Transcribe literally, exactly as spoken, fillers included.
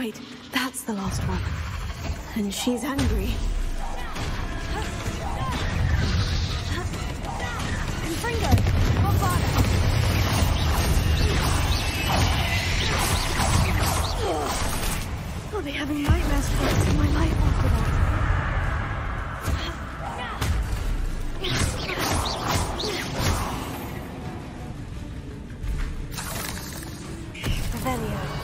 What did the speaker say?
wait, that's the last one. And she's angry. Confringo! Bombard! I'll be having nightmares for the rest of my life after that. Revelio.